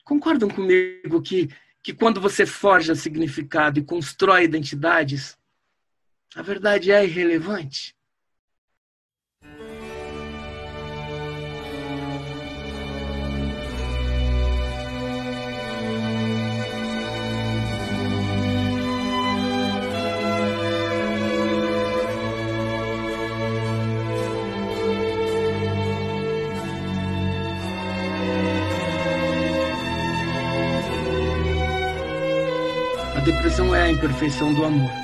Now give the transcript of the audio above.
Concordam comigo que quando você forja significado e constrói identidades, a verdade é irrelevante? A depressão é a imperfeição do amor.